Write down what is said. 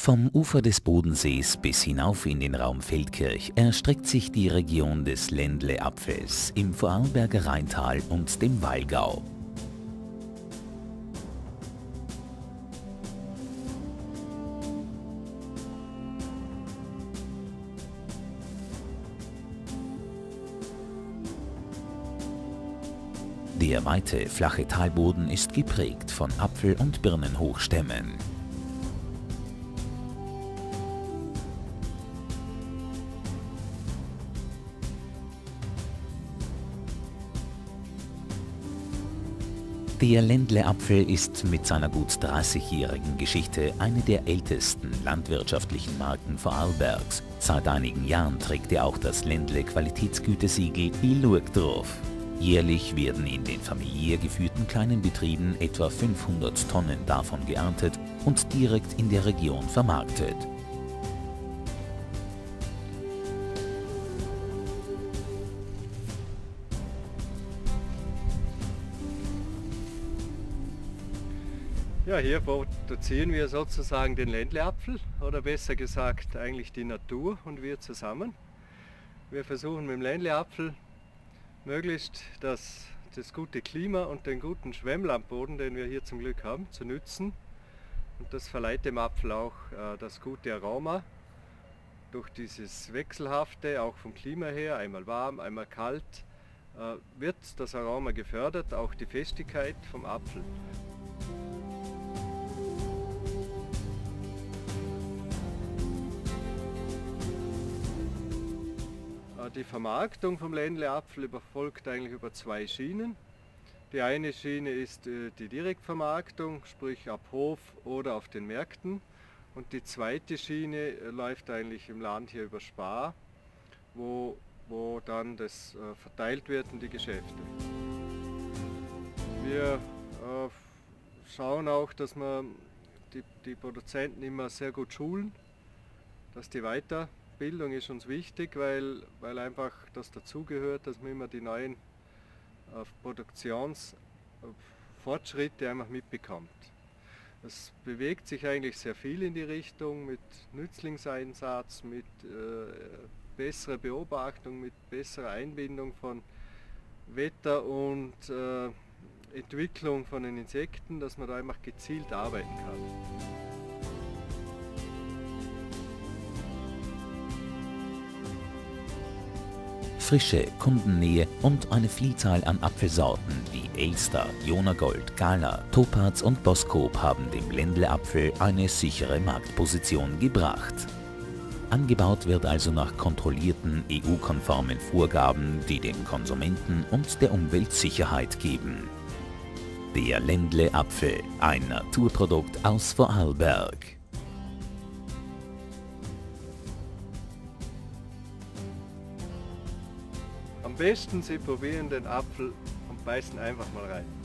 Vom Ufer des Bodensees bis hinauf in den Raum Feldkirch erstreckt sich die Region des Ländle-Apfels im Vorarlberger Rheintal und dem Wallgau. Der weite, flache Talboden ist geprägt von Apfel- und Birnenhochstämmen. Der Ländle-Apfel ist mit seiner gut 30-jährigen Geschichte eine der ältesten landwirtschaftlichen Marken Vorarlbergs. Seit einigen Jahren trägt er auch das Ländle-Qualitätsgütesiegel «I lueg drauf». Jährlich werden in den familiär geführten kleinen Betrieben etwa 500 Tonnen davon geerntet und direkt in der Region vermarktet. Ja, hier produzieren wir sozusagen den Ländle-Apfel oder besser gesagt eigentlich die Natur und wir zusammen. Wir versuchen mit dem Ländle-Apfel möglichst das gute Klima und den guten Schwemmlandboden, den wir hier zum Glück haben, zu nützen. Und das verleiht dem Apfel auch das gute Aroma. Durch dieses Wechselhafte, auch vom Klima her, einmal warm, einmal kalt, wird das Aroma gefördert, auch die Festigkeit vom Apfel. Die Vermarktung vom Ländle-Apfel erfolgt eigentlich über zwei Schienen. Die eine Schiene ist die Direktvermarktung, sprich ab Hof oder auf den Märkten. Und die zweite Schiene läuft eigentlich im Land hier über Spar, wo dann das verteilt wird in die Geschäfte. Wir schauen auch, dass wir die Produzenten immer sehr gut schulen, dass die Weiterbildung ist uns wichtig, weil einfach das dazugehört, dass man immer die neuen Produktionsfortschritte einfach mitbekommt. Es bewegt sich eigentlich sehr viel in die Richtung mit Nützlingseinsatz, mit besserer Beobachtung, mit besserer Einbindung von Wetter und Entwicklung von den Insekten, dass man da einfach gezielt arbeiten kann. Frische, Kundennähe und eine Vielzahl an Apfelsorten wie Elster, Jonagold, Gala, Topaz und Boskop haben dem Ländle-Apfel eine sichere Marktposition gebracht. Angebaut wird also nach kontrollierten, EU-konformen Vorgaben, die dem Konsumenten und der Umwelt Sicherheit geben. Der Ländle-Apfel, ein Naturprodukt aus Vorarlberg. Am besten Sie probieren den Apfel und beißen einfach mal rein.